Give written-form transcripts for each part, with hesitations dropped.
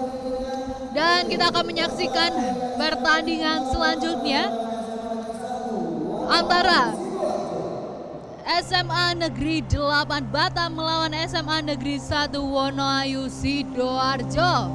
Dan kita akan menyaksikan pertandingan selanjutnya antara SMA Negeri 8 Batam melawan SMA Negeri 1 Wonoayu Sidoarjo.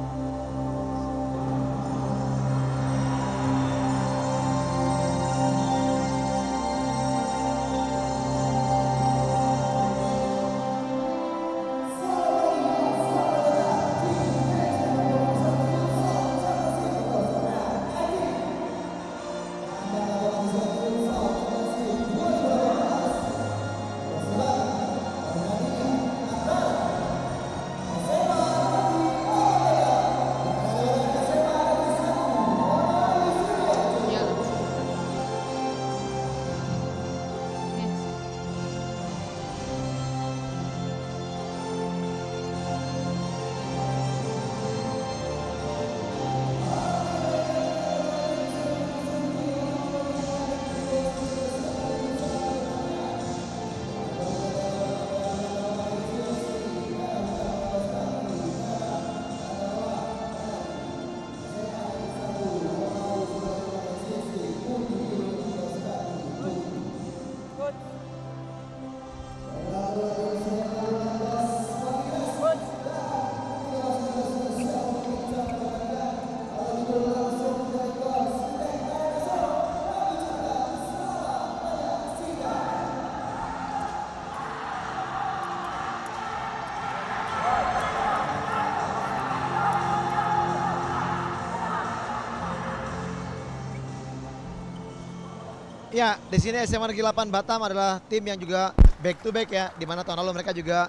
Ya, di sini SMA Negeri 8 Batam adalah tim yang juga back to back ya, di mana tahun lalu mereka juga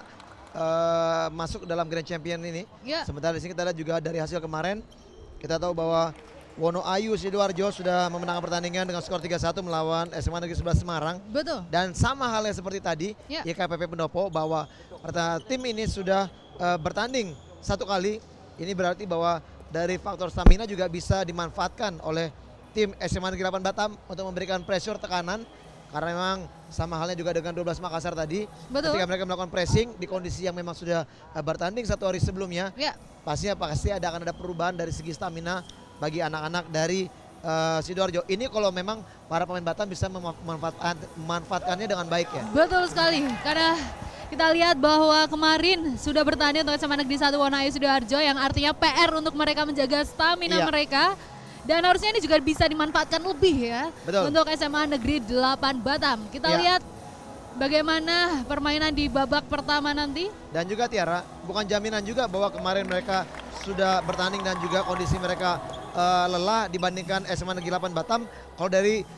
masuk dalam Grand Champion ini. Ya. Sementara di sini kita lihat juga dari hasil kemarin, kita tahu bahwa Wonoayu Sidoarjo sudah memenangkan pertandingan dengan skor 3-1 melawan SMA Negeri 11 Semarang. Betul. Dan sama halnya seperti tadi, Ya. YKPP Pendopo, bahwa tim ini sudah bertanding satu kali. Ini berarti bahwa dari faktor stamina juga bisa dimanfaatkan oleh tim SMA Negeri 8 Batam untuk memberikan pressure tekanan, karena memang sama halnya juga dengan 12 Makassar tadi. Betul. Ketika mereka melakukan pressing di kondisi yang memang sudah bertanding satu hari sebelumnya, Ya. pasti akan ada perubahan dari segi stamina bagi anak-anak dari Sidoarjo. Ini kalau memang para pemain Batam bisa memanfaatkannya dengan baik ya. Betul sekali, karena kita lihat bahwa kemarin sudah bertanding untuk SMA Negeri 1 Wonoayu Sidoarjo, yang artinya PR untuk mereka menjaga stamina Iya. mereka. Dan harusnya ini juga bisa dimanfaatkan lebih ya. Betul. Untuk SMA Negeri 8 Batam. Kita Iya. lihat bagaimana permainan di babak pertama nanti. Dan juga Tiara, bukan jaminan juga bahwa kemarin mereka sudah bertanding dan juga kondisi mereka lelah dibandingkan SMA Negeri 8 Batam. Kalau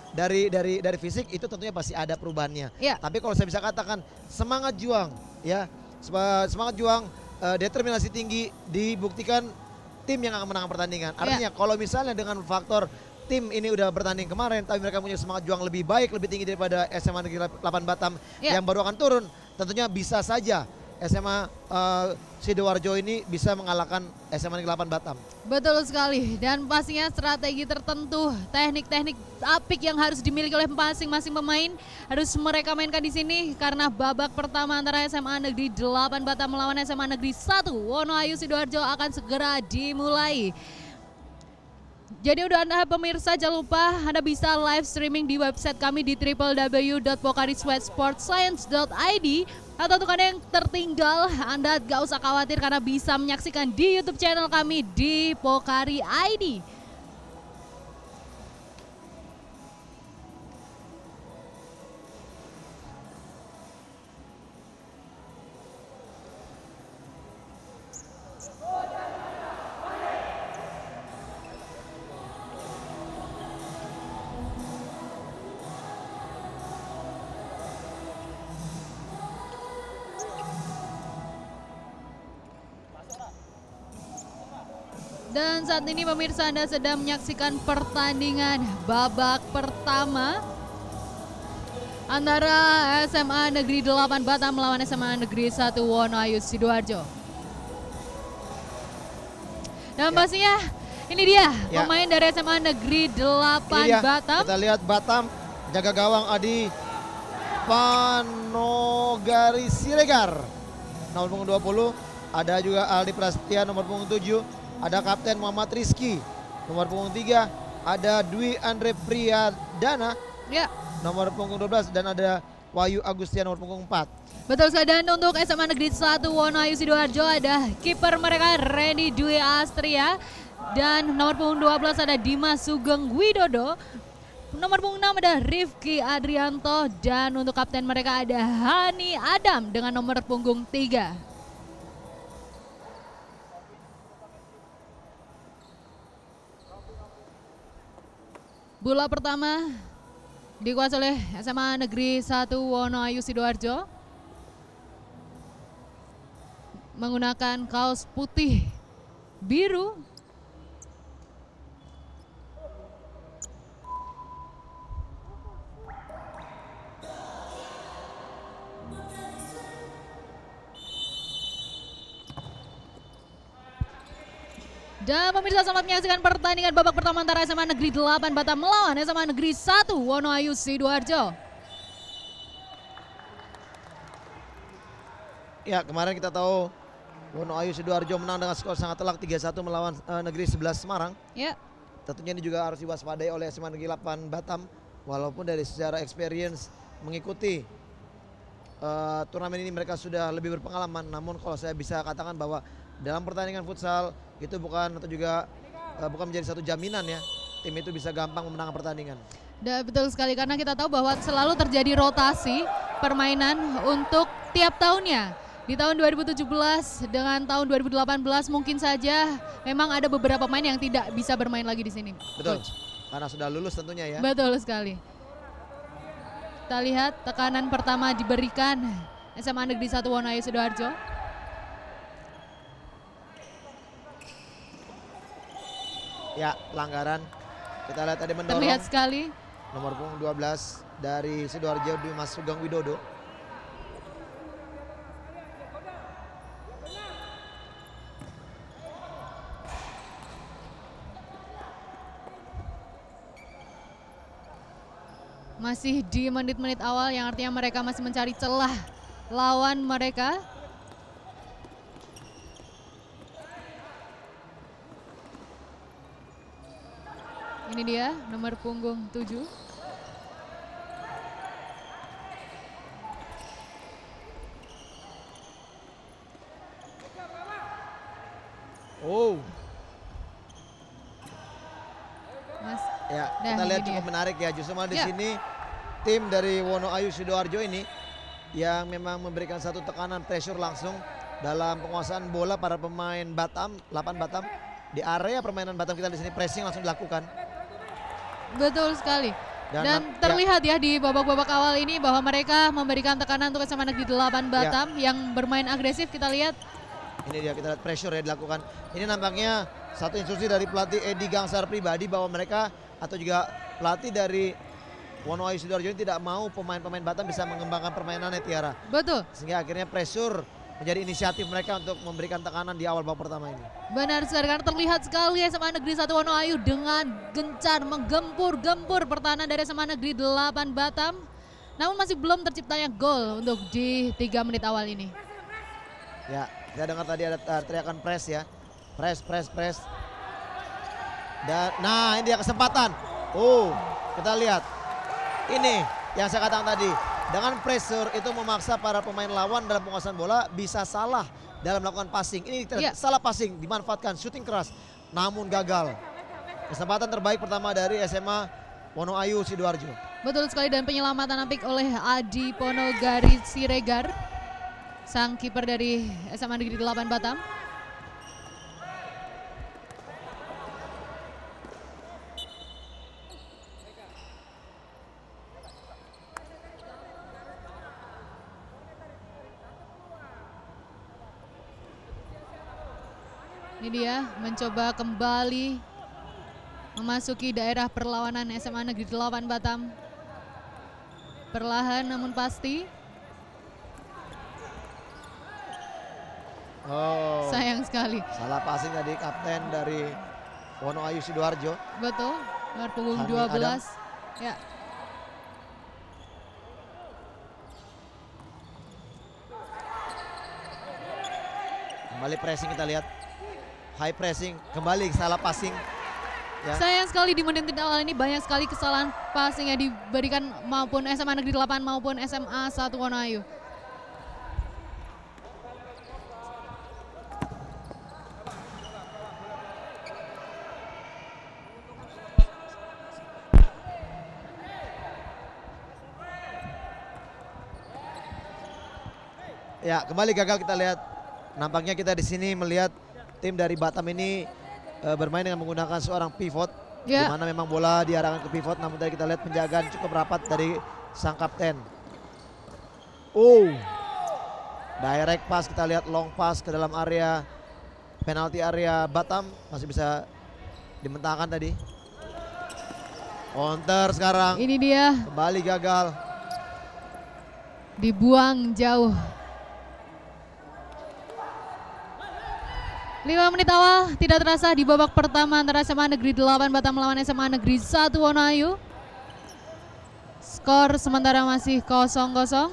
dari fisik itu tentunya pasti ada perubahannya. Ya. Tapi kalau saya bisa katakan semangat juang ya, semangat juang, determinasi tinggi dibuktikan tim yang akan menang pertandingan. Artinya kalau misalnya dengan faktor tim ini udah bertanding kemarin tapi mereka punya semangat juang lebih baik, lebih tinggi daripada SMA Negeri 8 Batam yang baru akan turun, tentunya bisa saja SMA Sidoarjo ini bisa mengalahkan SMA Negeri 8 Batam. Betul sekali, dan pastinya strategi tertentu, teknik-teknik apik yang harus dimiliki oleh masing-masing pemain harus mereka mainkan di sini, karena babak pertama antara SMA Negeri 8 Batam melawan SMA Negeri 1 Wonoayu Sidoarjo akan segera dimulai. Jadi udah Anda pemirsa, jangan lupa Anda bisa live streaming di website kami di www.pokarisweatsportscience.id, atau untuk Anda yang tertinggal, Anda gak usah khawatir karena bisa menyaksikan di YouTube channel kami di Pokari ID. Dan saat ini pemirsa, Anda sedang menyaksikan pertandingan babak pertama antara SMA Negeri 8 Batam melawan SMA Negeri 1 Wonoayu Sidoarjo. Dan pastinya ini dia pemain dari SMA Negeri 8 Batam. Kita lihat Batam, jaga gawang Adi Panogari Siregar nomor punggung 20, ada juga Aldi Prasetya nomor punggung 7, ada Kapten Muhammad Rizky. Nomor punggung 3 ada Dwi Andre Priyadana. Ya. Nomor punggung 12 dan ada Wahyu Agustian nomor punggung 4. Betul sekali, dan untuk SMA Negeri 1 Wonoayu Sidoarjo ada kiper mereka Randy Dwi Astria. Dan nomor punggung 12 ada Dimas Sugeng Widodo. Nomor punggung 6 ada Rifki Adrianto. Dan untuk kapten mereka ada Hani Adam dengan nomor punggung 3. Bola pertama dikuasai oleh SMA Negeri 1 Wonoayu Sidoarjo. Menggunakan kaos putih biru. Dan pemirsa, selamat menyaksikan pertandingan babak pertama antara SMA Negeri 8 Batam melawan SMA Negeri 1 Wonoayu Sidoarjo. Ya, kemarin kita tahu Wonoayu Sidoarjo menang dengan skor sangat telak 3-1 melawan Negeri 11 Semarang. Ya. Tentunya ini juga harus diwaspadai oleh SMA Negeri 8 Batam. Walaupun dari secara experience mengikuti turnamen ini mereka sudah lebih berpengalaman. Namun kalau saya bisa katakan bahwa dalam pertandingan futsal itu bukan menjadi satu jaminan ya tim itu bisa gampang memenangkan pertandingan. Betul sekali, karena kita tahu bahwa selalu terjadi rotasi permainan untuk tiap tahunnya. Di tahun 2017 dengan tahun 2018 mungkin saja memang ada beberapa pemain yang tidak bisa bermain lagi di sini. Betul. Coach. Karena sudah lulus tentunya ya. Betul sekali. Kita lihat tekanan pertama diberikan SMA Negeri 1 Wonoayu Sidoarjo. Ya, pelanggaran. Kita lihat tadi mendorong. Terlihat sekali. Nomor punggung 12 dari Sidoarjo Dimas Sugeng Widodo. Masih di menit-menit awal yang artinya mereka masih mencari celah lawan mereka. Ini dia nomor punggung 7. Oh. Mas. Ya, kita lihat cukup menarik ya. Justru malah di sini tim dari Wonoayu Sidoarjo ini yang memang memberikan satu tekanan pressure langsung dalam penguasaan bola para pemain Batam, 8 Batam. Di area permainan Batam kita di sini pressing langsung dilakukan. Betul sekali. Dan terlihat ya di babak-babak awal ini bahwa mereka memberikan tekanan untuk SMA Negeri 8 Batam yang bermain agresif. Kita lihat. Ini dia, kita lihat pressure ya dilakukan. Ini nampaknya satu instruksi dari pelatih Edi Gangsar pribadi bahwa mereka atau juga pelatih dari Wonoayu Sidoarjo ini tidak mau pemain-pemain Batam bisa mengembangkan permainannya, Tiara. Betul. Sehingga akhirnya pressure menjadi inisiatif mereka untuk memberikan tekanan di awal babak pertama ini. Benar sekali, karena terlihat sekali SMA Negeri 1 Wonoayu dengan gencar menggempur-gempur pertahanan dari SMA Negeri 8 Batam. Namun masih belum terciptanya gol untuk di 3 menit awal ini. Ya, kita dengar tadi ada teriakan press ya. Press. Dan nah, ini dia kesempatan. Kita lihat. Ini yang saya katakan tadi. Dengan pressure itu memaksa para pemain lawan dalam penguasaan bola bisa salah dalam melakukan passing. Ini salah passing, dimanfaatkan, shooting keras, namun gagal. Kesempatan terbaik pertama dari SMA Wonoayu Sidoarjo. Betul sekali, dan penyelamatan apik oleh Adi Ponogari Siregar, sang kiper dari SMA Negeri 8 Batam. Ini dia mencoba kembali memasuki daerah perlawanan SMA Negeri 8 Batam. Perlahan namun pasti. Sayang sekali. Salah passing tadi kapten dari Wonoayu Sidoarjo. Betul, nomor punggung 12. Ya. Kembali pressing kita lihat. high pressing, kembali salah passing. Ya. Sayang sekali di menit awal ini banyak sekali kesalahan passing yang diberikan maupun SMA Negeri 8 maupun SMA 1 Wonoayu. Ya, kembali gagal kita lihat. Nampaknya kita di sini melihat tim dari Batam ini bermain dengan menggunakan seorang pivot, di mana memang bola diarahkan ke pivot, namun tadi kita lihat penjagaan cukup rapat dari sang kapten. Direct pass, kita lihat long pass ke dalam area penalti area Batam, masih bisa dimentangkan tadi. Counter sekarang. Ini dia. Kembali gagal. Dibuang jauh. 5 menit awal tidak terasa di babak pertama antara SMA Negeri 8 Batam melawan SMA Negeri 1 Wonoayu. Skor sementara masih 0-0.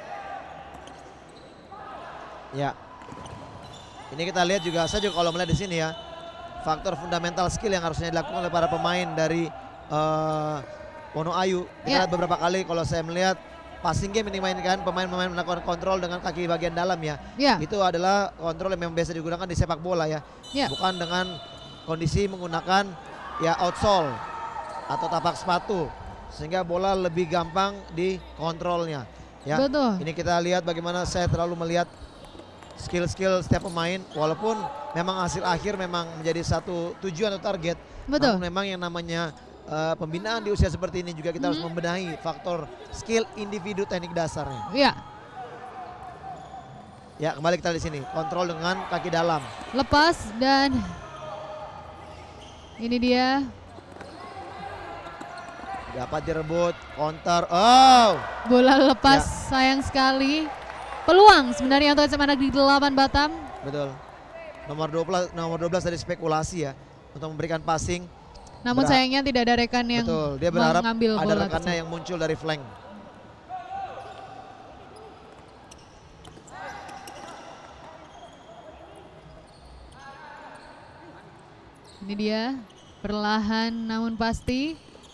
Ya. Ini kita lihat juga saja kalau melihat di sini ya. Faktor fundamental skill yang harusnya dilakukan oleh para pemain dari Wonoayu. Kita lihat beberapa kali kalau saya melihat passing game ini mainkan, pemain-pemain melakukan kontrol dengan kaki bagian dalam ya. Itu adalah kontrol yang memang biasa digunakan di sepak bola ya. Bukan dengan kondisi menggunakan ya outsole atau tapak sepatu. Sehingga bola lebih gampang dikontrolnya. Ya. Betul. Ini kita lihat bagaimana saya terlalu melihat skill-skill setiap pemain. Walaupun memang hasil akhir memang menjadi satu tujuan atau target. Betul. Namun memang yang namanya pembinaan di usia seperti ini juga kita harus membenahi faktor skill individu teknik dasarnya. Ya, kembali kita di sini kontrol dengan kaki dalam. Lepas dan ini dia. Dapat direbut, counter. Bola lepas, sayang sekali. Peluang sebenarnya untuk SMA Negeri 8 Batam. Betul. Nomor 12 dari spekulasi ya untuk memberikan passing. Namun sayangnya tidak ada rekan yang dia berharap mengambil ada bola rekannya yang muncul dari flank. Ini dia, perlahan namun pasti.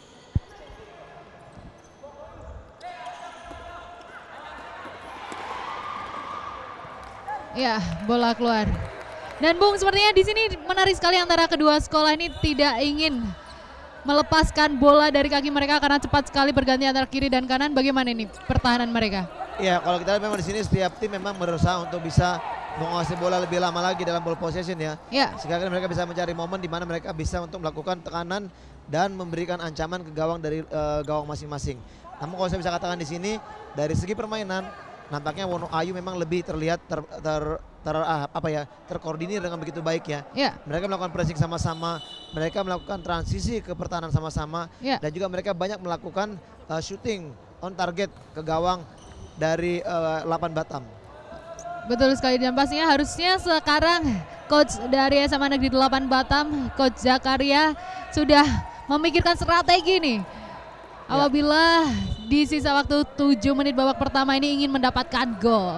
Ya, bola keluar. Dan Bung, sepertinya di sini menarik sekali antara kedua sekolah ini tidak ingin melepaskan bola dari kaki mereka karena cepat sekali berganti antara kiri dan kanan. Bagaimana ini pertahanan mereka? Ya, kalau kita lihat memang di sini setiap tim memang berusaha untuk bisa menguasai bola lebih lama lagi dalam ball possession ya. Sehingga mereka bisa mencari momen di mana mereka bisa untuk melakukan tekanan dan memberikan ancaman ke gawang dari gawang masing-masing. Namun kalau saya bisa katakan di sini dari segi permainan nampaknya Wonoayu memang lebih terlihat terkoordinir dengan begitu baik ya. Mereka melakukan pressing sama-sama, mereka melakukan transisi ke pertahanan sama-sama, dan juga mereka banyak melakukan shooting on target ke gawang dari 8 Batam. Betul sekali, dan pastinya harusnya sekarang coach dari SMA Negeri 8 Batam, Coach Zakaria sudah memikirkan strategi nih. Apabila di sisa waktu 7 menit babak pertama ini ingin mendapatkan gol.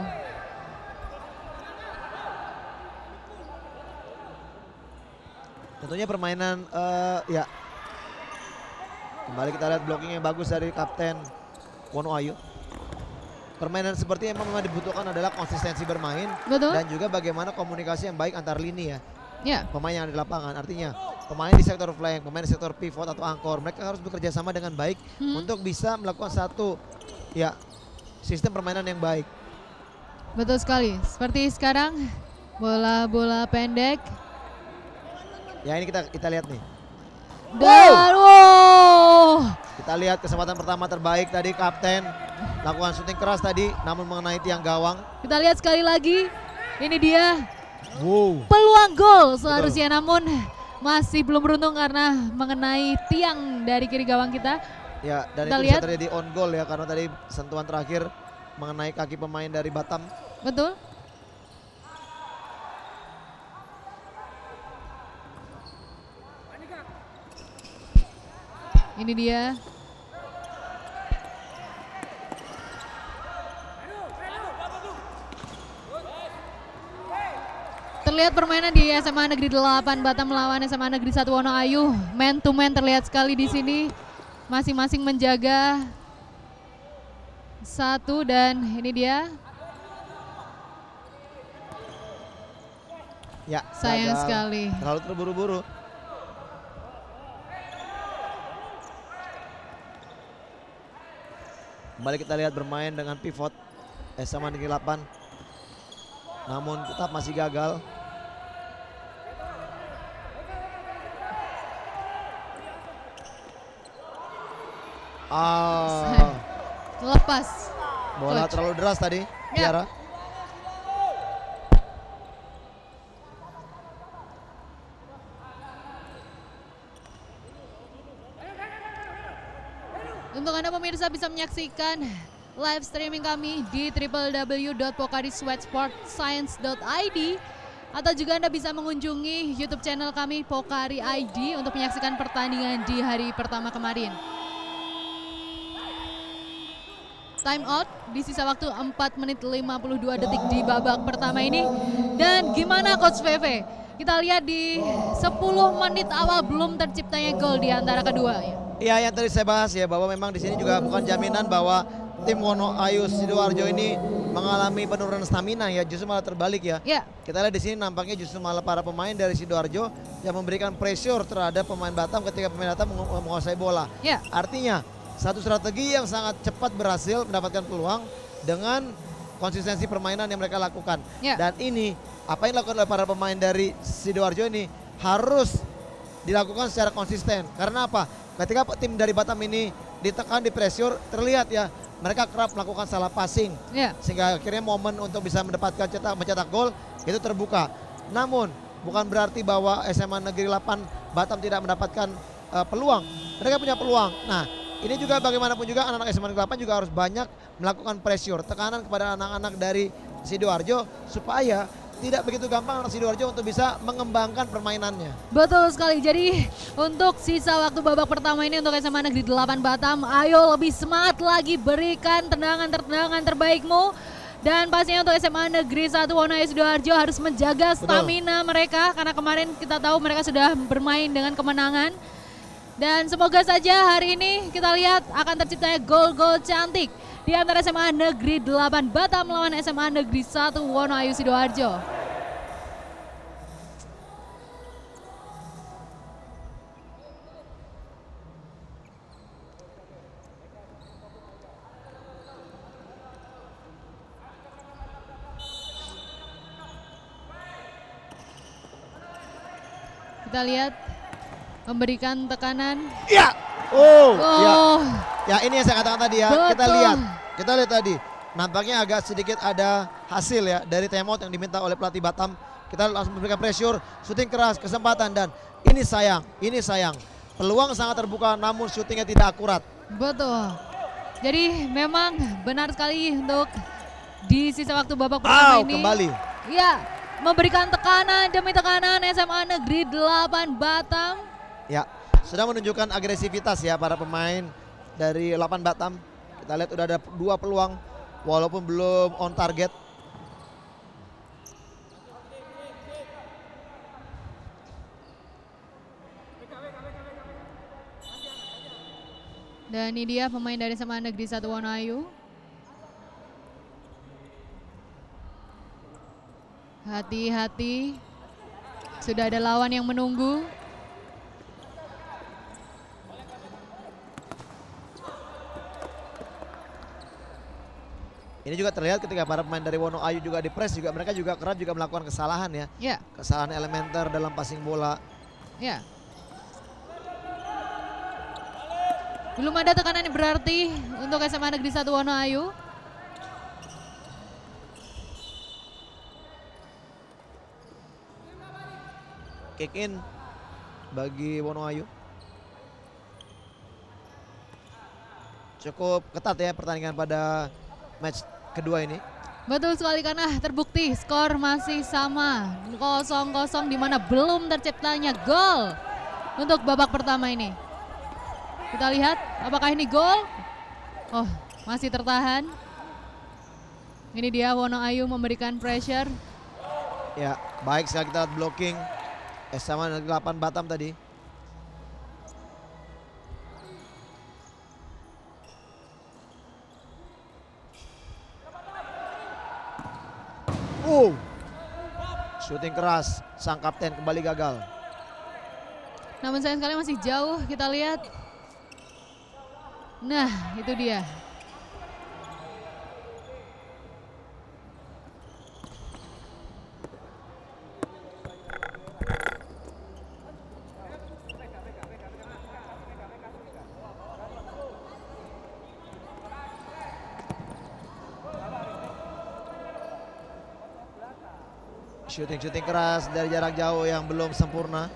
Tentunya permainan kembali kita lihat blocking yang bagus dari kapten Wonoayu. Permainan seperti yang memang dibutuhkan adalah konsistensi bermain. Dan juga bagaimana komunikasi yang baik antar lini ya. Pemain yang ada di lapangan, artinya pemain di sektor flank, pemain di sektor pivot atau angkor, mereka harus bekerja sama dengan baik untuk bisa melakukan satu sistem permainan yang baik. Betul sekali, seperti sekarang bola-bola pendek. Ya, ini kita lihat nih. Dan kita lihat kesempatan pertama terbaik tadi kapten lakukan syuting keras tadi namun mengenai tiang gawang. Kita lihat sekali lagi, ini dia. Peluang gol seharusnya, namun masih belum beruntung karena mengenai tiang dari kiri gawang kita. Ya, dan itu bisa terjadi on goal ya karena tadi sentuhan terakhir mengenai kaki pemain dari Batam. Betul. Ini dia. Terlihat permainan di SMA Negeri 8 Batam melawan SMA Negeri 1 Wonoayu. Man to man terlihat sekali di sini. Masing-masing menjaga satu dan ini dia. Ya, sayang gagal. sekali. Terlalu terburu-buru. Kembali kita lihat bermain dengan pivot SMA Negeri 8. Namun tetap masih gagal. Lepas. Bola Coach. terlalu deras tadi, Tiara. Untuk Anda pemirsa bisa menyaksikan live streaming kami di www.pokarisweatsportscience.id atau juga Anda bisa mengunjungi YouTube channel kami Pokari ID untuk menyaksikan pertandingan di hari pertama kemarin. Time out di sisa waktu 4 menit 52 detik di babak pertama ini. Dan gimana Coach VV? Kita lihat di 10 menit awal belum terciptanya gol di antara kedua. Iya, yang tadi saya bahas ya bahwa memang di sini juga bukan jaminan bahwa tim Wonoayu Sidoarjo ini mengalami penurunan stamina ya, justru malah terbalik ya. Kita lihat di sini nampaknya justru malah para pemain dari Sidoarjo yang memberikan pressure terhadap pemain Batam ketika pemain Batam menguasai bola. Artinya satu strategi yang sangat cepat berhasil mendapatkan peluang dengan konsistensi permainan yang mereka lakukan. Dan ini apa yang dilakukan oleh para pemain dari Sidoarjo ini harus dilakukan secara konsisten. Karena apa? Ketika tim dari Batam ini ditekan, di pressure, terlihat ya mereka kerap melakukan salah passing. Sehingga akhirnya momen untuk bisa mendapatkan mencetak gol itu terbuka. Namun bukan berarti bahwa SMA Negeri 8 Batam tidak mendapatkan peluang. Mereka punya peluang. Nah, ini juga bagaimanapun juga anak-anak SMA Negeri 8 juga harus banyak melakukan pressure, tekanan kepada anak-anak dari Sidoarjo supaya tidak begitu gampang anak Sidoarjo untuk bisa mengembangkan permainannya. Betul sekali. Jadi untuk sisa waktu babak pertama ini untuk SMA Negeri 8 Batam, ayo lebih semangat lagi, berikan tendangan-tendangan terbaikmu. Dan pastinya untuk SMA Negeri 1 Wonoayu Sidoarjo harus menjaga stamina mereka karena kemarin kita tahu mereka sudah bermain dengan kemenangan. Dan semoga saja hari ini kita lihat akan terciptanya gol-gol cantik di antara SMA Negeri 8 Batam melawan SMA Negeri 1 Wonoayu Sidoarjo. Kita lihat memberikan tekanan. Ya. Ya ini yang saya katakan tadi ya. Betul. Kita lihat tadi. Nampaknya agak sedikit ada hasil ya dari timeout yang diminta oleh pelatih Batam. Kita langsung memberikan pressure, syuting keras, kesempatan dan ini sayang. Peluang sangat terbuka namun syutingnya tidak akurat. Betul. Jadi memang benar sekali untuk di sisa waktu babak pertama ini. Kembali. Ya, memberikan tekanan demi tekanan SMA Negeri 8 Batam. Ya, sudah menunjukkan agresivitas ya para pemain dari 8 Batam. Kita lihat udah ada 2 peluang walaupun belum on target. Dan ini dia pemain dari SMA Negeri 1 Wonoayu. Hati-hati. Sudah ada lawan yang menunggu. Ini juga terlihat ketika para pemain dari Wonoayu juga di press juga mereka juga kerap juga melakukan kesalahan ya. Kesalahan elementer dalam passing bola. Belum ada tekanan berarti untuk SMA Negeri 1 Wonoayu. Kick in bagi Wonoayu. Cukup ketat ya pertandingan pada match kedua ini. Betul sekali karena terbukti skor masih sama 0-0 di mana belum terciptanya gol untuk babak pertama ini. Kita lihat apakah ini gol? Oh, masih tertahan. Ini dia Wonoayu memberikan pressure. Ya, baik sekali kita lihat blocking SMA Negeri 8 Batam tadi. Shooting keras, sang kapten kembali gagal. Namun sayang sekali masih jauh, kita lihat. Nah, itu dia. Shooting keras dari jarak jauh yang belum sempurna.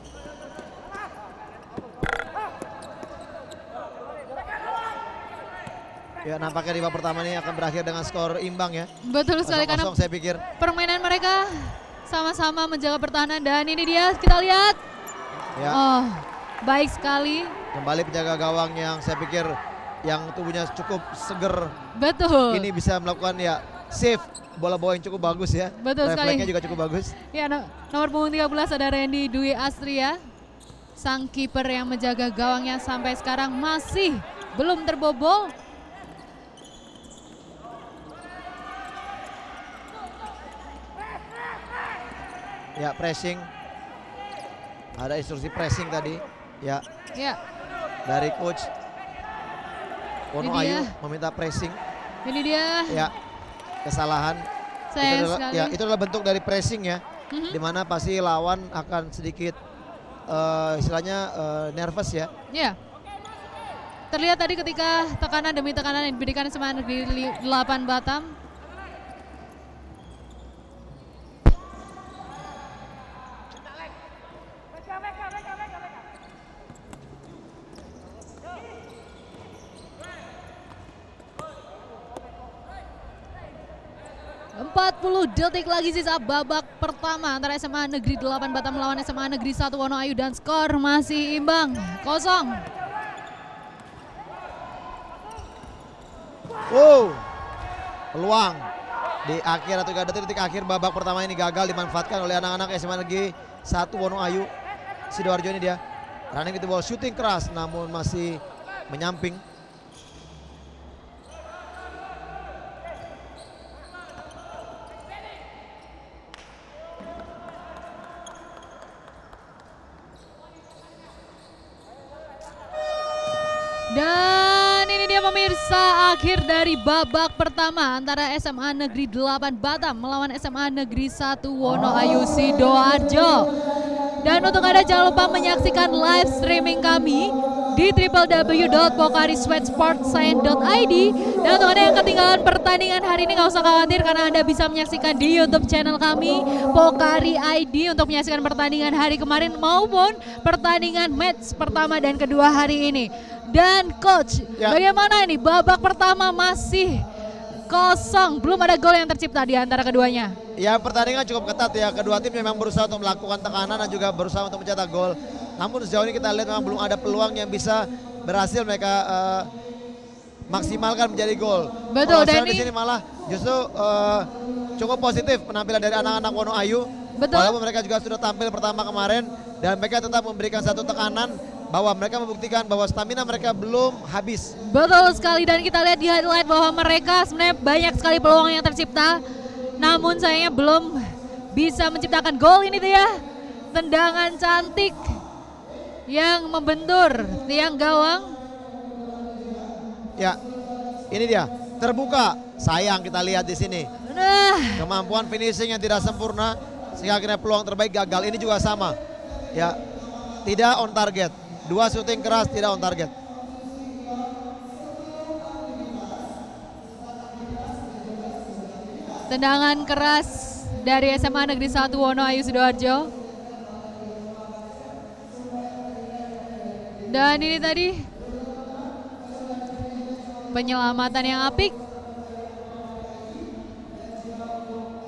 Ya, nampaknya di babak pertama ini akan berakhir dengan skor imbang ya. Betul sekali, karena saya pikir permainan mereka sama-sama menjaga pertahanan, dan ini dia kita lihat. Ya. Oh, baik sekali. Kembali penjaga gawang yang saya pikir yang tubuhnya cukup seger. Betul. Ini bisa melakukan ya save bola-bola yang cukup bagus ya. Betul sekali. Refleksnya juga cukup bagus. Ya, nomor punggung 13 ada Randy Dwi Astria. Sang kiper yang menjaga gawangnya sampai sekarang masih belum terbobol. Ya, pressing. Ada instruksi pressing tadi. Ya. Ya. Dari coach Wono Ini Ayu dia. meminta pressing. Ini dia. Ya. Kesalahan. Sayang sekali. Ya, itu adalah bentuk dari pressing ya. Dimana pasti lawan akan sedikit istilahnya nervous ya. Ya. Terlihat tadi ketika tekanan demi tekanan yang diberikan SMA Negeri 8 Batam. Puluh detik lagi sisa babak pertama antara SMA Negeri 8 Batam melawan SMA Negeri 1 Wono Ayu, dan skor masih imbang 0. Peluang di akhir atau detik akhir babak pertama ini gagal dimanfaatkan oleh anak-anak SMA Negeri 1 Wono Ayu. Sidoarjo ini dia running itu ball, shooting keras namun masih menyamping. Dan ini dia pemirsa, akhir dari babak pertama antara SMA Negeri 8 Batam melawan SMA Negeri 1 Wono Ayu Sidoarjo. Dan untuk Anda jangan lupa menyaksikan live streaming kami di www.pokarisweatsportscience.id. Dan untuk Anda yang ketinggalan pertandingan hari ini, nggak usah khawatir karena Anda bisa menyaksikan di YouTube channel kami Pokari ID untuk menyaksikan pertandingan hari kemarin maupun pertandingan match pertama dan kedua hari ini. Dan coach, bagaimana ini babak pertama masih 0, belum ada gol yang tercipta di antara keduanya. Ya, pertandingan cukup ketat ya, kedua tim memang berusaha untuk melakukan tekanan dan juga berusaha untuk mencetak gol. Namun sejauh ini kita lihat memang belum ada peluang yang bisa berhasil mereka maksimalkan menjadi gol. Betul, dan di sini malah justru cukup positif penampilan dari anak-anak Wono Ayu. Betul. Walaupun mereka juga sudah tampil pertama kemarin dan mereka tetap memberikan satu tekanan bahwa mereka membuktikan bahwa stamina mereka belum habis. Betul sekali, dan kita lihat di highlight bahwa mereka sebenarnya banyak sekali peluang yang tercipta. Namun sayangnya belum bisa menciptakan gol. Ini dia tendangan cantik yang membentur tiang gawang. Ya, ini dia terbuka. Sayang kita lihat di sini. Nah, Kemampuan finishing yang tidak sempurna sehingga akhirnya peluang terbaik gagal. Ini juga sama. Ya, tidak on target. 2 shooting keras tidak on target. tendangan keras dari SMA Negeri 1 Wono Ayu Sidoarjo. Dan ini tadi penyelamatan yang apik.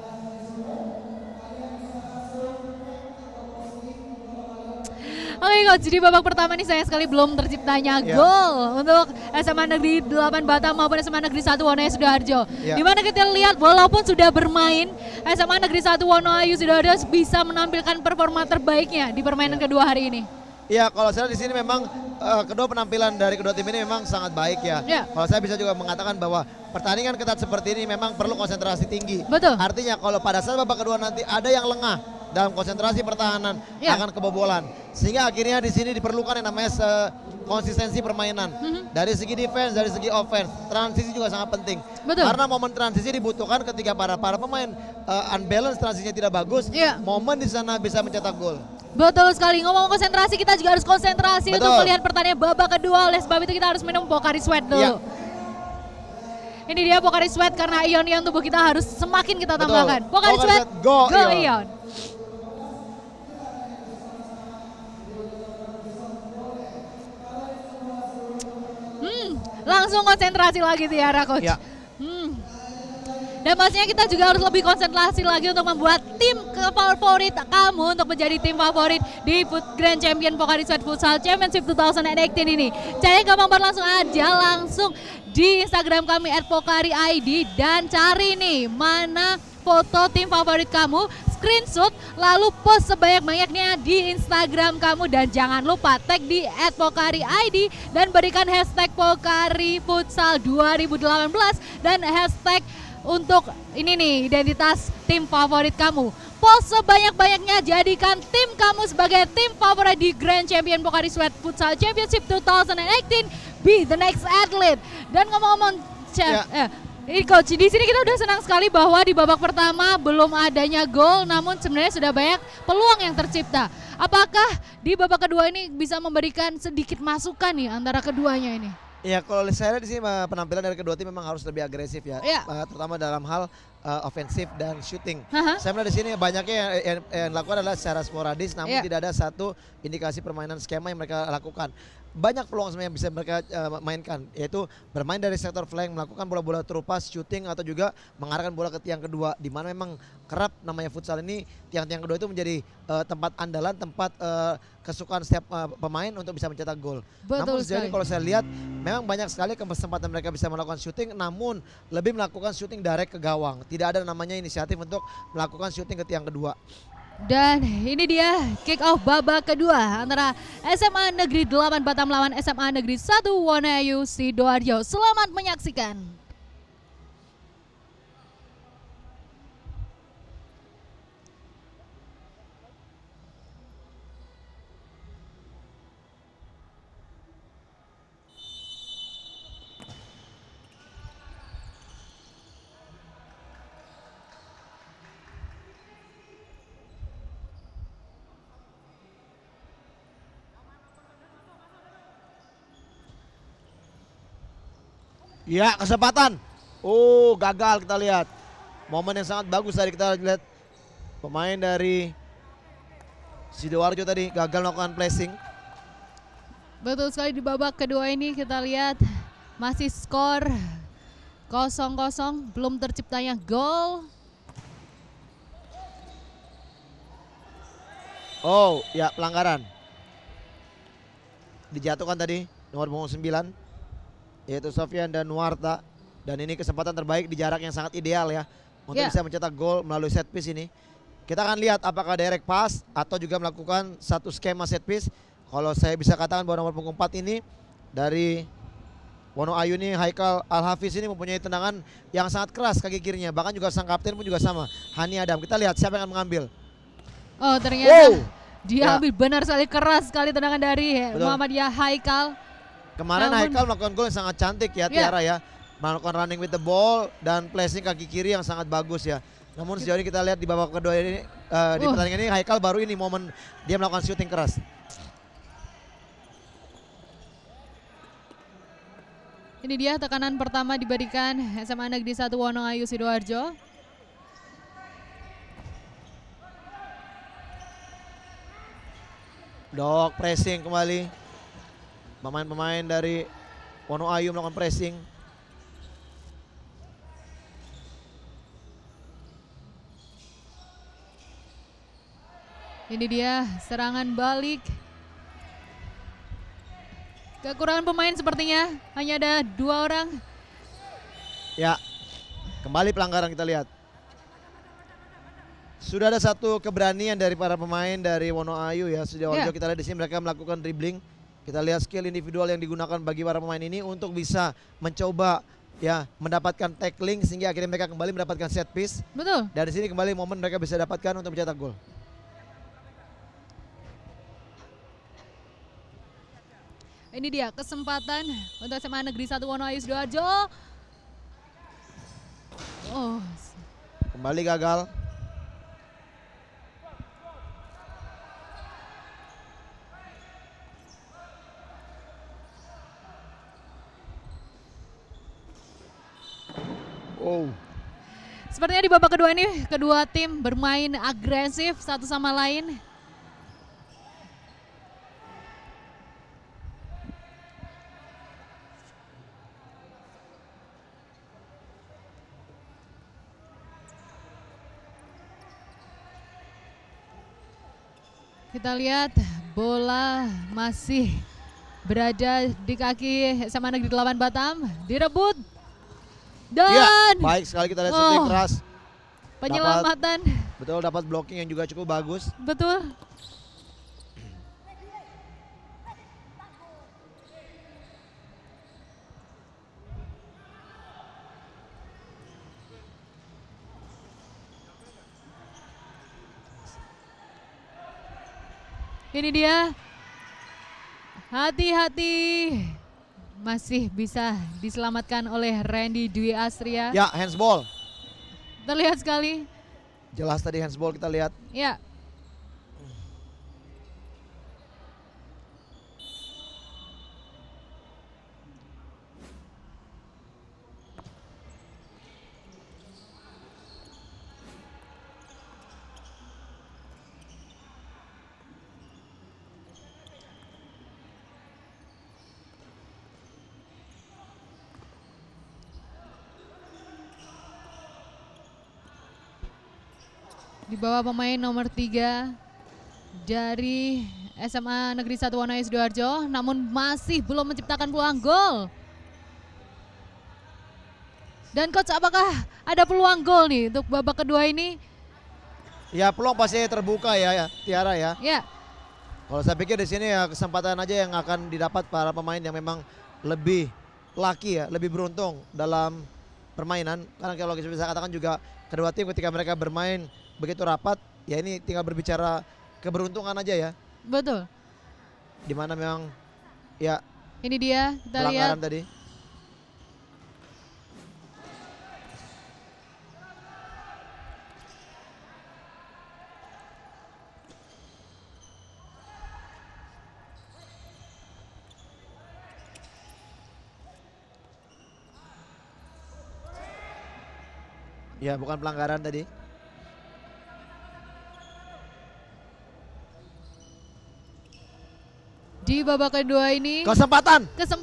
Oke Coach, di babak pertama nih sayang sekali belum terciptanya gol untuk SMA Negeri 8 Batam maupun SMA Negeri 1 Wonoayu Sidoarjo. Dimana kita lihat walaupun sudah bermain, SMA Negeri 1 Wonoayu Sidoarjo bisa menampilkan performa terbaiknya di permainan kedua hari ini. Iya, kalau saya di sini memang kedua penampilan dari kedua tim ini memang sangat baik ya. Kalau saya bisa juga mengatakan bahwa pertandingan ketat seperti ini memang perlu konsentrasi tinggi. Betul. Artinya kalau pada saat babak kedua nanti ada yang lengah dalam konsentrasi pertahanan akan kebobolan. Sehingga akhirnya di sini diperlukan yang namanya konsistensi permainan. Dari segi defense, dari segi offense, transisi juga sangat penting. Betul. Karena momen transisi dibutuhkan ketika para pemain unbalance transisinya tidak bagus, momen di sana bisa mencetak gol. Betul sekali, ngomong konsentrasi kita juga harus konsentrasi untuk melihat pertandingan babak kedua. Oleh sebab itu kita harus minum Pocari Sweat dulu. Ini dia Pocari Sweat karena ion-ion tubuh kita harus semakin kita tambahkan. Pocari Sweat, go ion. Langsung konsentrasi lagi Tiara, Coach. Dan pastinya kita juga harus lebih konsentrasi lagi untuk membuat tim favorit kamu untuk menjadi tim favorit di Grand Champion Pocari Sweat Futsal Championship 2018 ini. Caranya gampang banget, langsung di Instagram kami @pokari_id dan cari nih mana foto tim favorit kamu, screenshot, lalu post sebanyak-banyaknya di Instagram kamu dan jangan lupa tag di @pokari_id dan berikan hashtag Pokari Futsal 2018 dan hashtag untuk ini nih identitas tim favorit kamu. Post sebanyak-banyaknya, jadikan tim kamu sebagai tim favorit di Grand Champion Pocari Sweat Futsal Championship 2018. Be the next athlete. Dan ngomong-ngomong, Coach, di sini kita udah senang sekali bahwa di babak pertama belum adanya gol, namun sebenarnya sudah banyak peluang yang tercipta. Apakah di babak kedua ini bisa memberikan sedikit masukan nih antara keduanya ini? Ya, kalau saya lihat di sini penampilan dari kedua tim memang harus lebih agresif ya, terutama dalam hal ofensif dan shooting. Saya melihat di sini banyaknya yang dilakukan adalah secara sporadis, namun tidak ada satu indikasi permainan skema yang mereka lakukan. Banyak peluang sebenarnya yang bisa mereka mainkan, yaitu bermain dari sektor flank, melakukan bola-bola terupas, shooting atau juga mengarahkan bola ke tiang kedua, di mana memang kerap namanya futsal ini tiang-tiang kedua itu menjadi tempat andalan, tempat kesukaan setiap pemain untuk bisa mencetak gol. Namun sejauh ini kalau saya lihat memang banyak sekali kesempatan mereka bisa melakukan shooting, namun lebih melakukan shooting direct ke gawang. Tidak ada namanya inisiatif untuk melakukan shooting ke tiang kedua. Dan ini dia kick off babak kedua antara SMA Negeri 8 Batam lawan SMA Negeri 1 Wonoayu Sidoarjo. Selamat menyaksikan. Ya, kesempatan. Gagal kita lihat. Momen yang sangat bagus tadi kita lihat. Pemain dari Sidoarjo tadi gagal melakukan placing. Betul sekali, di babak kedua ini kita lihat masih skor 0-0, belum terciptanya gol. Pelanggaran. Dijatuhkan tadi nomor punggung 9. Yaitu Sofian dan Nuarta, dan ini kesempatan terbaik di jarak yang sangat ideal ya untuk bisa mencetak gol melalui set piece ini. Kita akan lihat apakah direct pass atau juga melakukan satu skema set piece. Kalau saya bisa katakan bahwa nomor punggung 4 ini dari Wonoayu ini, Haikal Al-Hafiz ini mempunyai tendangan yang sangat keras kaki kirinya, bahkan juga sang kapten pun juga sama, Hani Adam. Kita lihat siapa yang akan mengambil. Ternyata dia ambil benar sekali, keras sekali tendangan dari Muhammadiyah Haikal. Kemarin Haikal melakukan gol yang sangat cantik ya, Tiara ya. Melakukan running with the ball dan placing kaki kiri yang sangat bagus ya. Namun sejauh ini kita lihat di babak kedua ini, di pertandingan ini Haikal baru ini momen dia melakukan shooting keras. Ini dia tekanan pertama diberikan SMA Negeri 1 Wonoayu Sidoarjo. Dok pressing kembali. Pemain-pemain dari Wonoayu melakukan pressing. Ini dia serangan balik Kekurangan pemain sepertinya hanya ada 2 orang. Ya, kembali pelanggaran kita lihat. Sudah ada satu keberanian dari para pemain dari Wonoayu ya. Sejauh kita lihat di sini mereka melakukan dribbling. Kita lihat skill individual yang digunakan bagi para pemain ini untuk bisa mencoba ya mendapatkan tackling sehingga akhirnya mereka kembali mendapatkan set piece. Betul. Dan di sini kembali momen mereka bisa dapatkan untuk mencetak gol. Ini dia kesempatan untuk SMA Negeri 1 Wonoayu Sidoarjo. Oh. Kembali gagal. Oh. Sepertinya di babak kedua ini kedua tim bermain agresif satu sama lain. Kita lihat bola masih berada di kaki SMA Negeri 8 Batam, direbut. Dan ya, baik sekali kita lihat shooting keras. Penyelamatan. Betul, dapat blocking yang juga cukup bagus. Betul. Ini dia. Hati-hati. Masih bisa diselamatkan oleh Randy Dwi Astria. Ya, handsball. Terlihat sekali. Jelas tadi handsball kita lihat. Ya. Di bawah pemain nomor 3 dari SMA Negeri 1 Wonoayu Sidoarjo, namun masih belum menciptakan peluang gol. Dan coach, apakah ada peluang gol nih untuk babak kedua ini? Ya, peluang pasti terbuka ya Tiara ya. Ya. Kalau saya pikir di sini ya kesempatan aja yang akan didapat para pemain yang memang lebih lucky ya, lebih beruntung dalam permainan. Karena kalau kita bisa katakan juga kedua tim ketika mereka bermain begitu rapat, ya ini tinggal berbicara keberuntungan aja ya. Betul. Dimana memang ya ini dia kita pelanggaran lihat tadi. Ya, bukan pelanggaran tadi. Di babak kedua ini Kesempatan.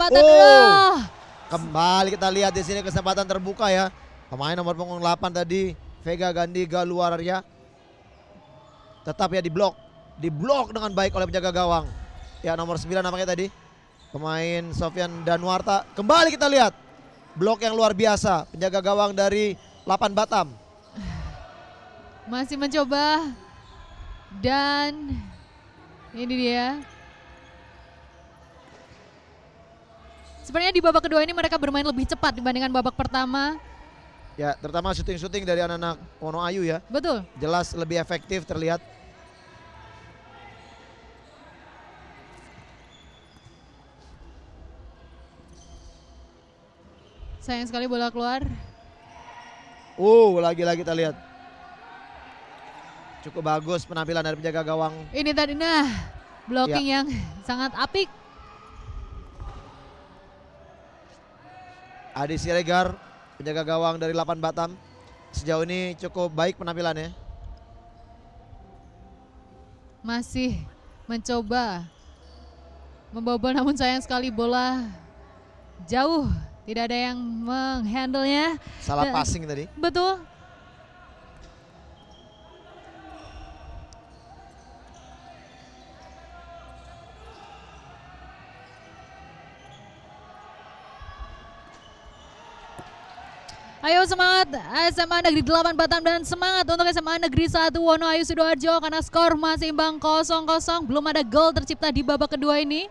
Kembali kita lihat di sini kesempatan terbuka ya. Pemain nomor punggung 8 tadi, Vega Gandhi Galuarya. Tetap ya diblok dengan baik oleh penjaga gawang. Ya, nomor 9 namanya tadi. Pemain Sofyan Danuarta. Kembali kita lihat blok yang luar biasa penjaga gawang dari 8 Batam. Masih mencoba. Dan ini dia. Sebenarnya di babak kedua ini mereka bermain lebih cepat dibandingkan babak pertama. Ya, terutama syuting-syuting dari anak-anak Wonoayu ya. Betul. Jelas lebih efektif terlihat. Sayang sekali bola keluar. Lagi-lagi kita lihat. Cukup bagus penampilan dari penjaga gawang. Ini tadi blocking yang sangat apik. Adi Siregar, penjaga gawang dari 8 Batam. Sejauh ini cukup baik penampilannya. Masih mencoba membobol, namun sayang sekali bola jauh. Tidak ada yang menghandle-nya. Salah passing tadi. Betul. Ayo semangat SMA Negeri 8 Batam dan semangat untuk SMA Negeri 1 Wonoayu Sidoarjo karena skor masih imbang 0-0. Belum ada gol tercipta di babak kedua ini.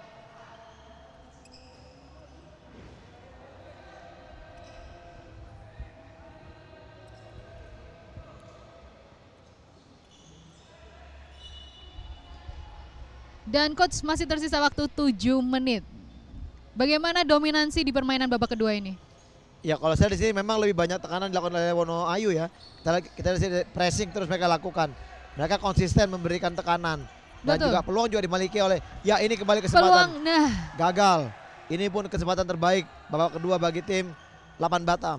Dan coach masih tersisa waktu 7 menit. Bagaimana dominansi di permainan babak kedua ini? Ya kalau saya di sini memang lebih banyak tekanan dilakukan oleh Wonoayu ya. Kita di sini pressing terus mereka lakukan. Mereka konsisten memberikan tekanan. Dan Betul. juga peluang juga dimiliki oleh, ya ini kembali kesempatan. Peluang, nah. Gagal. Ini pun kesempatan terbaik babak kedua bagi tim 8 Batam.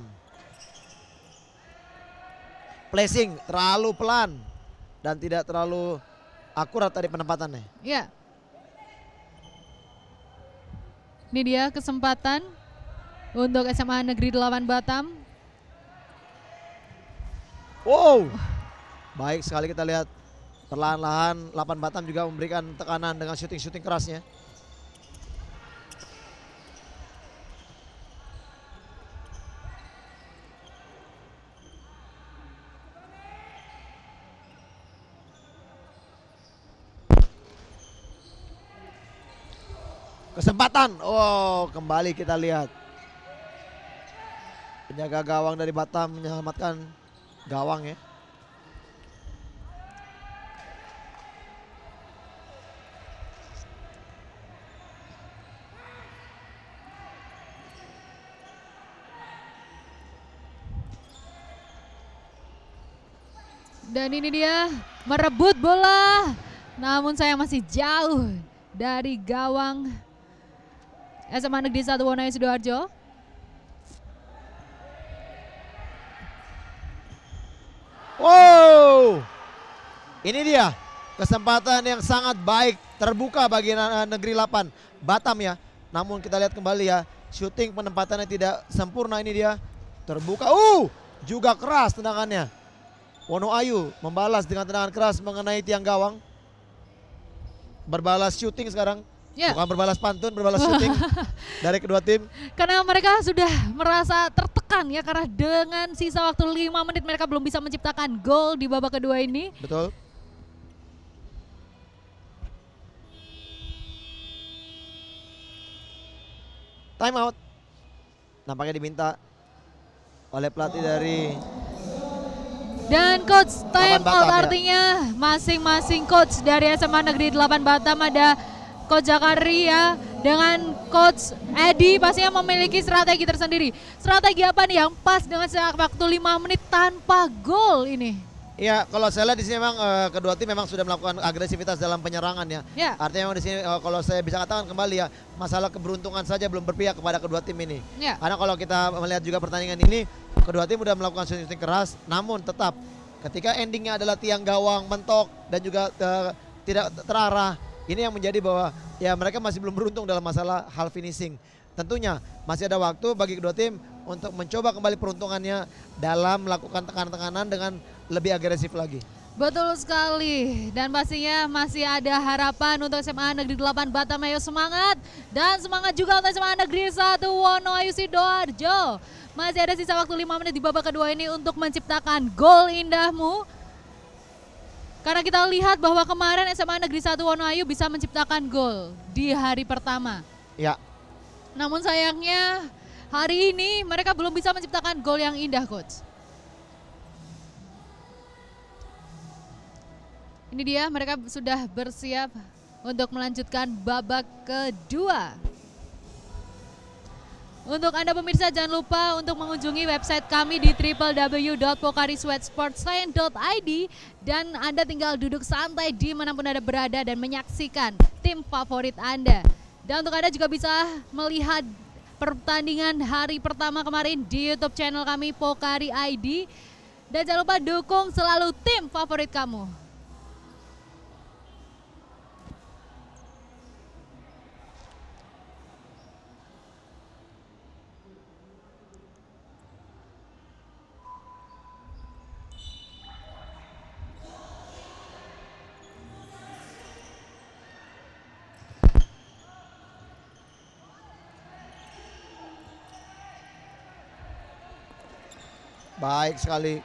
Placing terlalu pelan dan tidak terlalu akurat tadi penempatannya. Ya. Ini dia kesempatan untuk SMA Negeri 8 Batam. Wow. Baik sekali kita lihat perlahan-lahan 8 Batam juga memberikan tekanan dengan syuting-syuting kerasnya. Kesempatan, oh kembali kita lihat. Penjaga gawang dari Batam menyelamatkan gawang ya. Dan ini dia merebut bola. Namun saya masih jauh dari gawang SMA Negeri 1 Wonoayu Sidoarjo. Wow. Ini dia kesempatan yang sangat baik terbuka bagi Negeri 8 Batam ya. Namun kita lihat kembali ya, syuting penempatannya tidak sempurna. Ini dia terbuka. Juga keras tendangannya. Wonoayu membalas dengan tendangan keras mengenai tiang gawang. Berbalas syuting sekarang. Ya. Bukan berbalas pantun, berbalas syuting dari kedua tim. Karena mereka sudah merasa tertekan ya, karena dengan sisa waktu 5 menit mereka belum bisa menciptakan gol di babak kedua ini. Betul. Time out. Nampaknya diminta oleh pelatih dari Dan coach time Batam, out ya. artinya masing-masing coach dari SMA Negeri 8 Batam, ada Coach Zakaria dengan Coach Edi pastinya memiliki strategi tersendiri. Strategi apa nih yang pas dengan waktu 5 menit tanpa gol ini? Ya, kalau saya lihat di sini memang kedua tim memang sudah melakukan agresivitas dalam penyerangan ya. Ya. Artinya memang di sini kalau saya bisa katakan kembali ya, masalah keberuntungan saja belum berpihak kepada kedua tim ini. Ya. Karena kalau kita melihat juga pertandingan ini, kedua tim sudah melakukan shooting keras, namun tetap ketika endingnya adalah tiang gawang mentok dan juga tidak terarah, ini yang menjadi bahwa ya mereka masih belum beruntung dalam masalah hal finishing. Tentunya masih ada waktu bagi kedua tim untuk mencoba kembali peruntungannya dalam melakukan tekanan-tekanan dengan lebih agresif lagi. Betul sekali, dan pastinya masih ada harapan untuk SMA Negeri 8 Batam. Ayo semangat, dan semangat juga untuk SMA Negeri 1 Wonoayu Sidoarjo. Masih ada sisa waktu 5 menit di babak kedua ini untuk menciptakan gol indahmu. Karena kita lihat bahwa kemarin SMA Negeri 1 Wonoayu bisa menciptakan gol di hari pertama. Ya. Namun sayangnya hari ini mereka belum bisa menciptakan gol yang indah, coach. Ini dia, mereka sudah bersiap untuk melanjutkan babak kedua. Untuk Anda pemirsa, jangan lupa untuk mengunjungi website kami di www.pokarisweatsportsline.id, dan Anda tinggal duduk santai di manapun Anda berada dan menyaksikan tim favorit Anda. Dan untuk Anda juga bisa melihat pertandingan hari pertama kemarin di YouTube channel kami Pokari ID. Dan jangan lupa dukung selalu tim favorit kamu. Baik sekali.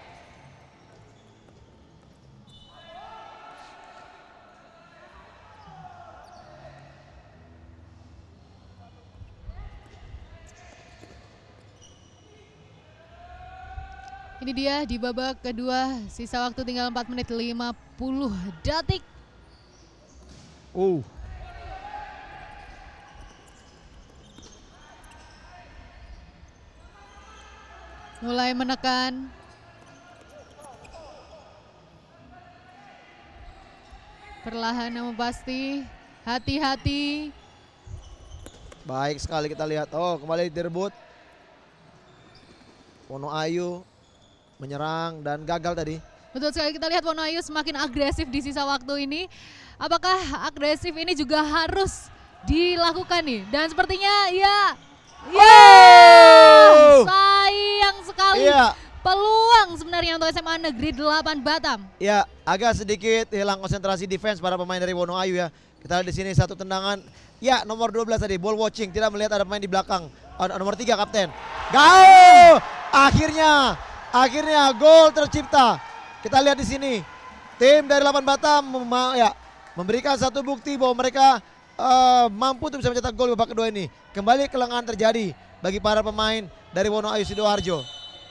Ini dia di babak kedua, sisa waktu tinggal 4 menit 50 detik. Mulai menekan. Perlahan namun pasti, hati-hati. Baik sekali kita lihat. Oh, kembali direbut. Wonoayu menyerang dan gagal tadi. Betul sekali, kita lihat Wonoayu semakin agresif di sisa waktu ini. Apakah agresif ini juga harus dilakukan nih? Dan sepertinya sayang sekali. Peluang sebenarnya untuk SMA Negeri 8 Batam. Ya, agak sedikit hilang konsentrasi defense para pemain dari Wonoayu ya. Kita lihat di sini satu tendangan. Ya, nomor 12 tadi ball watching, tidak melihat ada pemain di belakang. Nomor 3 kapten. Gol! Akhirnya gol tercipta. Kita lihat di sini. Tim dari 8 Batam memberikan satu bukti bahwa mereka mampu untuk bisa mencetak gol babak kedua ini. Kembali kelengahan terjadi bagi para pemain dari Wonoayu Sidoarjo.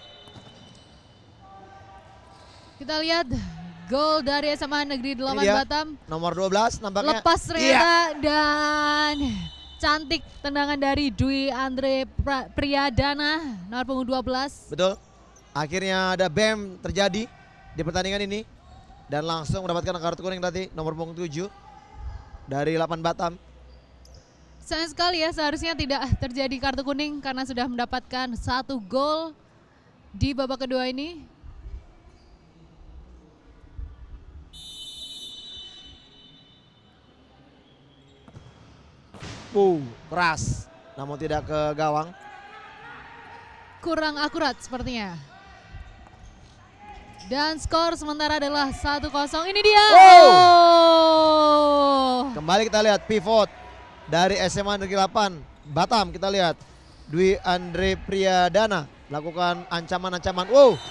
Kita lihat gol dari SMA Negeri 8 Batam. Nomor 12 nampaknya. Lepas ternyata dan cantik tendangan dari Dwi Andre Priyadana, nomor punggung 12. Betul. Akhirnya ada BEM terjadi di pertandingan ini. Dan langsung mendapatkan kartu kuning tadi, nomor punggung 7 dari 8 Batam. Sayang sekali ya, seharusnya tidak terjadi kartu kuning karena sudah mendapatkan 1 gol di babak kedua ini. Keras, namun tidak ke gawang. Kurang akurat sepertinya. Dan skor sementara adalah 1-0. Ini dia. Kembali kita lihat pivot dari SMA Negeri 8 Batam. Kita lihat Dwi Andre Priyadana melakukan ancaman-ancaman.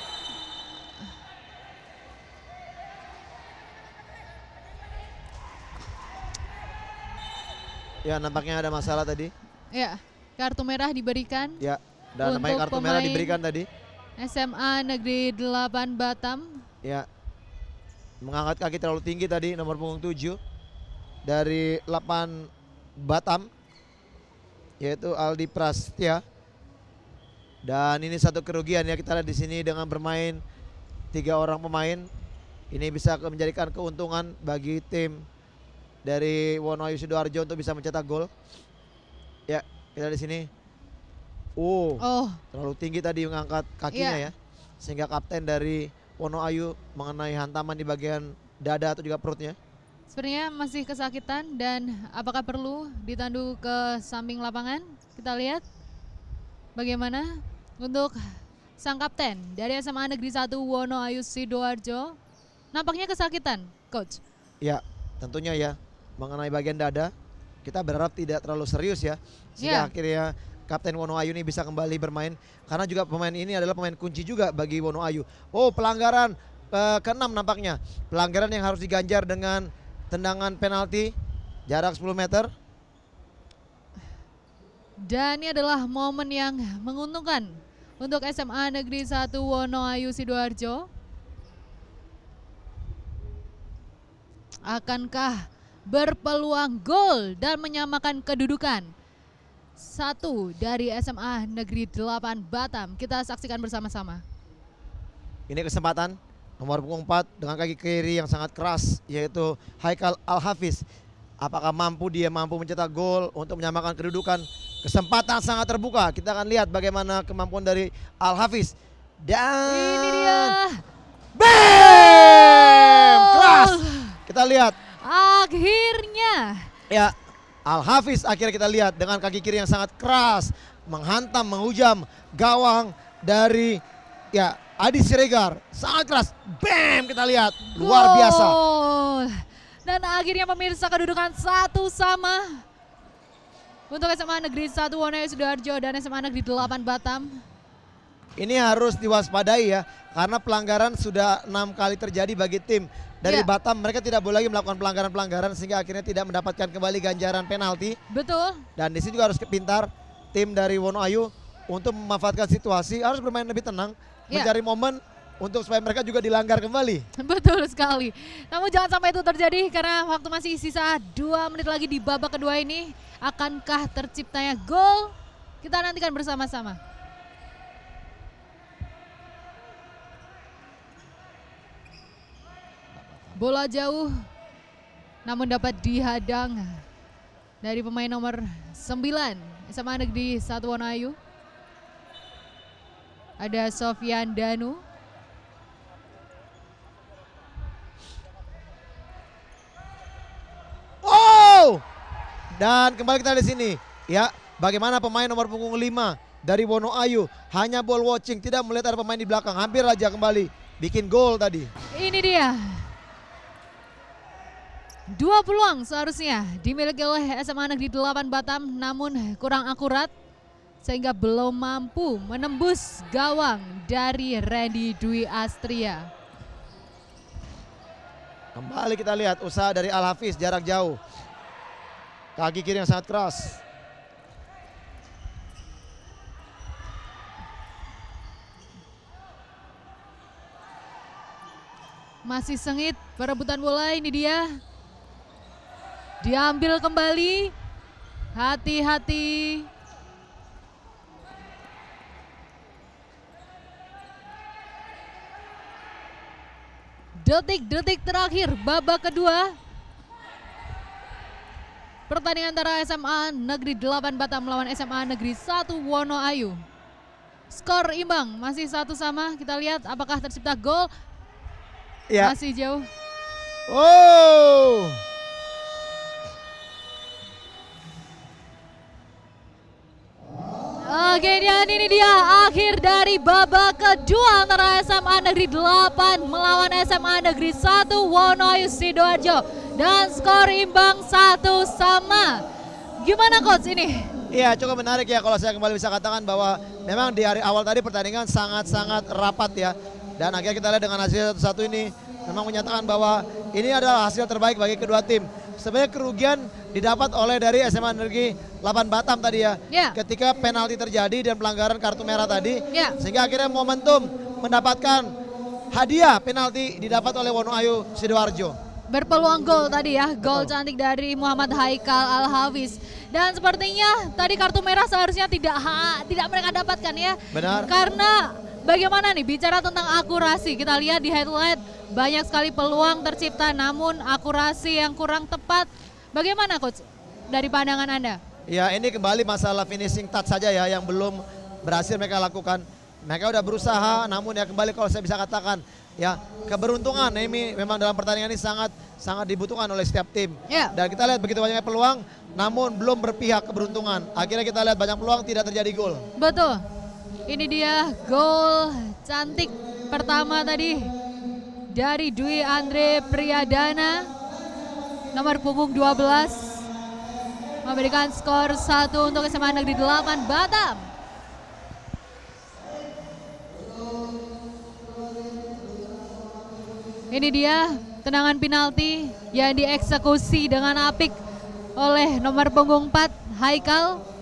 Ya, nampaknya ada masalah tadi. Ya, kartu merah diberikan. Ya, dan nampaknya kartu merah diberikan tadi. SMA Negeri 8 Batam. Ya, mengangkat kaki terlalu tinggi tadi, nomor punggung 7 dari 8 Batam, yaitu Aldi Prastya. Dan ini satu kerugian ya, kita lihat di sini dengan bermain 3 orang pemain, ini bisa menjadikan keuntungan bagi tim dari Wonoayu Sidoarjo untuk bisa mencetak gol. Ya, kita di sini. Terlalu tinggi tadi mengangkat kakinya ya. Sehingga kapten dari Wonoayu mengenai hantaman di bagian dada atau juga perutnya. Sepertinya masih kesakitan dan apakah perlu ditandu ke samping lapangan? Kita lihat bagaimana untuk sang kapten dari SMA Negeri 1 Wonoayu Sidoarjo. Nampaknya kesakitan, Coach. Ya, tentunya ya. Mengenai bagian dada, kita berharap tidak terlalu serius ya. Sehingga akhirnya Kapten Wonoayu ini bisa kembali bermain. Karena juga pemain ini adalah pemain kunci juga bagi Wonoayu. Pelanggaran ke-6 nampaknya. Pelanggaran yang harus diganjar dengan tendangan penalti jarak 10 meter. Dan ini adalah momen yang menguntungkan untuk SMA Negeri 1 Wonoayu Sidoarjo. Akankah berpeluang gol dan menyamakan kedudukan? 1 dari SMA Negeri 8 Batam. Kita saksikan bersama-sama. Ini kesempatan nomor punggung 4 dengan kaki kiri yang sangat keras, yaitu Haikal Al-Hafiz. Apakah dia mampu mencetak gol untuk menyamakan kedudukan? Kesempatan sangat terbuka. Kita akan lihat bagaimana kemampuan dari Al-Hafiz. Dan ini dia. BEM! Keras. Kita lihat. Akhirnya. Ya, Al-Hafiz akhirnya kita lihat dengan kaki kiri yang sangat keras. Menghantam, menghujam gawang dari Adi Siregar. Sangat keras. BEM! Kita lihat. Luar biasa. Dan akhirnya pemirsa kedudukan 1-1 untuk SMA Negeri 1 Wonoayu Sidoarjo dan SMA Negeri 8 Batam. ini harus diwaspadai ya, karena pelanggaran sudah 6 kali terjadi bagi tim dari Batam. Mereka tidak boleh lagi melakukan pelanggaran-pelanggaran sehingga akhirnya tidak mendapatkan kembali ganjaran penalti. Betul. Dan di sini juga harus pintar tim dari Wonoayu untuk memanfaatkan situasi, harus bermain lebih tenang, mencari momen untuk supaya mereka juga dilanggar kembali. Betul sekali. Namun jangan sampai itu terjadi karena waktu masih sisa 2 menit lagi di babak kedua ini. Akankah terciptanya gol? Kita nantikan bersama-sama. Bola jauh namun dapat dihadang dari pemain nomor 9 SMA Negeri 1 Wonoayu. Ada Sofyan Danu. Oh! Dan kembali kita di sini. Ya, bagaimana pemain nomor punggung 5 dari Wonoayu hanya ball watching, tidak melihat ada pemain di belakang. Hampir aja kembali bikin gol tadi. Ini dia. 2 peluang seharusnya dimiliki oleh SMA Negeri 8 Batam, namun kurang akurat sehingga belum mampu menembus gawang dari Randy Dwi Astria. Kembali kita lihat usaha dari Al Hafiz jarak jauh. Kaki kiri yang sangat keras. Masih sengit perebutan bola, ini dia. Diambil kembali. Hati-hati. Detik-detik terakhir babak kedua. Pertandingan antara SMA Negeri 8 Batam melawan SMA Negeri 1 Wonoayu. Skor imbang, masih 1-1. Kita lihat apakah tercipta gol. Ya. Masih jauh. Oh. Oke, dan ini dia akhir dari babak kedua antara SMA Negeri 8 melawan SMA Negeri 1 Wonoayu Sidoarjo. Dan skor imbang 1-1. Gimana coach ini? Iya, cukup menarik ya kalau saya kembali bisa katakan bahwa memang di hari awal tadi pertandingan sangat-sangat rapat ya. Dan akhirnya kita lihat dengan hasil 1-1 ini memang menyatakan bahwa ini adalah hasil terbaik bagi kedua tim. Sebenarnya kerugian didapat oleh dari SMA Negeri 8 Batam tadi ya. Ketika penalti terjadi dan pelanggaran kartu merah tadi. Sehingga akhirnya momentum mendapatkan hadiah penalti didapat oleh Wonoayu Sidoarjo. Berpeluang gol tadi ya, gol cantik dari Muhammad Haikal Al-Hafiz. Dan sepertinya tadi kartu merah seharusnya tidak mereka dapatkan ya. Benar. Karena bagaimana nih bicara tentang akurasi, kita lihat di highlight banyak sekali peluang tercipta namun akurasi yang kurang tepat. Bagaimana coach dari pandangan Anda? Ya, ini kembali masalah finishing touch saja ya yang belum berhasil mereka lakukan. Mereka udah berusaha namun ya kembali kalau saya bisa katakan ya keberuntungan ini memang dalam pertandingan ini sangat dibutuhkan oleh setiap tim. Dan kita lihat begitu banyaknya peluang namun belum berpihak keberuntungan. Akhirnya kita lihat banyak peluang tidak terjadi gol. Betul. Ini dia gol cantik pertama tadi dari Dwi Andre Priyadana nomor punggung 12 memberikan skor 1 untuk SMA Negeri 8 Batam. Ini dia tendangan penalti yang dieksekusi dengan apik oleh nomor punggung 4 Haikal.